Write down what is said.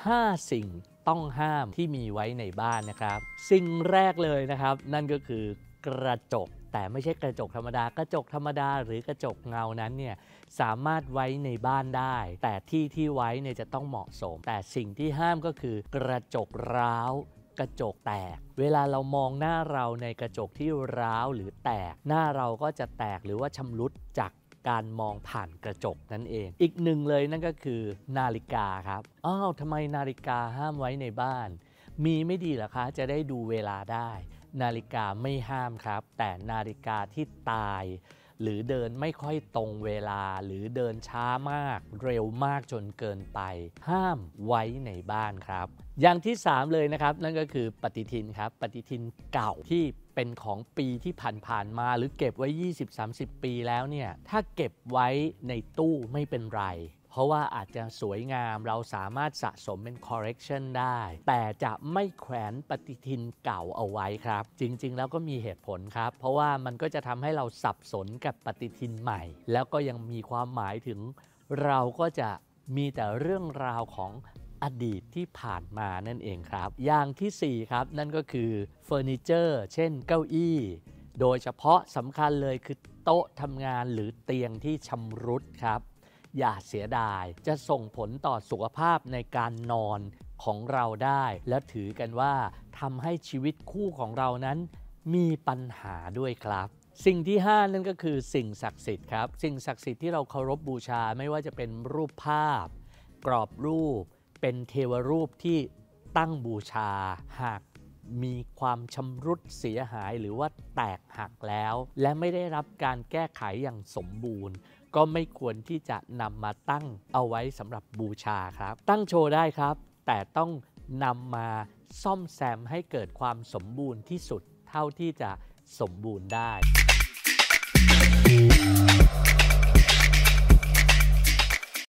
5 สิ่งต้องห้ามที่มีไว้ในบ้านนะครับสิ่งแรกเลยนะครับนั่นก็คือกระจกแต่ไม่ใช่กระจกธรรมดากระจกธรรมดาหรือกระจกเงานั้นเนี่ยสามารถไว้ในบ้านได้แต่ที่ไว้เนี่ยจะต้องเหมาะสมแต่สิ่งที่ห้ามก็คือกระจกร้าวกระจกแตกเวลาเรามองหน้าเราในกระจกที่ร้าวหรือแตกหน้าเราก็จะแตกหรือว่าชำรุดจากการมองผ่านกระจกนั่นเองอีกหนึ่งเลยนั่นก็คือนาฬิกาครับทำไมนาฬิกาห้ามไว้ในบ้านมีไม่ดีเหรอคะจะได้ดูเวลาได้นาฬิกาไม่ห้ามครับแต่นาฬิกาที่ตายหรือเดินไม่ค่อยตรงเวลาหรือเดินช้ามากเร็วมากจนเกินไปห้ามไว้ในบ้านครับอย่างที่3เลยนะครับนั่นก็คือปฏิทินครับปฏิทินเก่าที่เป็นของปีที่ผ่านมาหรือเก็บไว้ 20-30 ปีแล้วเนี่ยถ้าเก็บไว้ในตู้ไม่เป็นไรเพราะว่าอาจจะสวยงามเราสามารถสะสมเป็น collection ได้แต่จะไม่แขวนปฏิทินเก่าเอาไว้ครับจริงๆแล้วก็มีเหตุผลครับเพราะว่ามันก็จะทำให้เราสับสนกับปฏิทินใหม่แล้วก็ยังมีความหมายถึงเราก็จะมีแต่เรื่องราวของอดีตที่ผ่านมานั่นเองครับอย่างที่4ครับนั่นก็คือเฟอร์นิเจอร์เช่นเก้าอี้โดยเฉพาะสำคัญเลยคือโต๊ะทำงานหรือเตียงที่ชำรุดครับอย่าเสียดายจะส่งผลต่อสุขภาพในการนอนของเราได้และถือกันว่าทำให้ชีวิตคู่ของเรานั้นมีปัญหาด้วยครับสิ่งที่5นั่นก็คือสิ่งศักดิ์สิทธิ์ครับสิ่งศักดิ์สิทธิ์ที่เราเคารพบูชาไม่ว่าจะเป็นรูปภาพกรอบรูปเป็นเทวรูปที่ตั้งบูชาหากมีความชำรุดเสียหายหรือว่าแตกหักแล้วและไม่ได้รับการแก้ไขอย่างสมบูรณ์ก็ไม่ควรที่จะนำมาตั้งเอาไว้สำหรับบูชาครับตั้งโชว์ได้ครับแต่ต้องนำมาซ่อมแซมให้เกิดความสมบูรณ์ที่สุดเท่าที่จะสมบูรณ์ได้